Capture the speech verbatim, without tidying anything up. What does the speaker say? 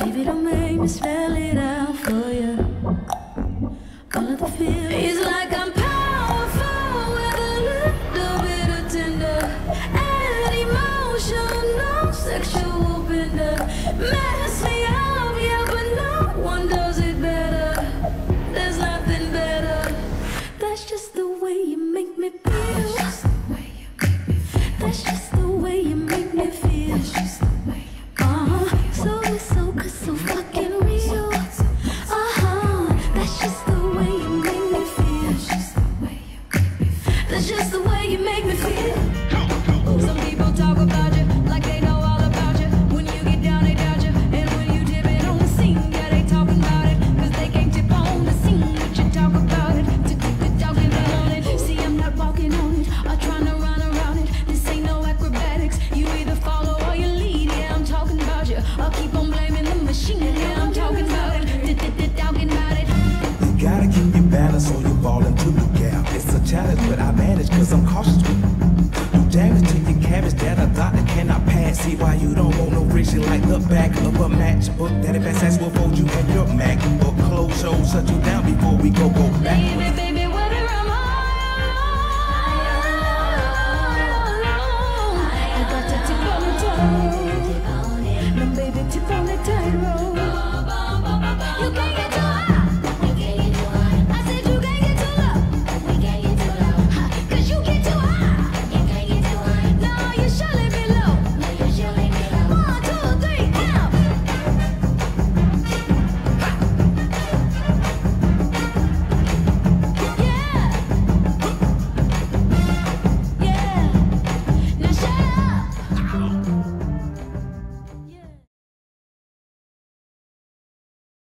Baby, don't make me spell it out for you. All of the feelings. It's like I'm powerful with a little bit of tender and emotional, sexual bender. Mess me up, yeah, but no one does it better. There's nothing better. That's just the way you make me feel. That's just the way you make me feel. That's just the way you make me feel. That's just the way you uh-huh. So it's so good, so fucking real. Uh-huh. That's just the way you make me feel. That's just the way you make me feel. That's just the way you make me feel. Some people talk about you like they know all about you. When you get down, they doubt you. And when you dip it on the scene, yeah, they talking about it. Cause they can't tip on the scene, but you talk about it. Talking on it. See, I'm not walking on it or trying to run around it. This ain't no acrobatics. You either follow or you lead. Yeah, I'm talking about you. I'll keep on blaming the machine. Yeah, I'm talking about it. Talking about it. You gotta keep your balance or you fall into the gap. It's a challenge, but I manage cause I'm cautious with it. You damage to your cabbage that a doctor cannot pass. See why you don't want no riches like the back of a matchbook. That if that's will fold you and your MacBook. Close shows, shut you down before we go go back. Baby, baby.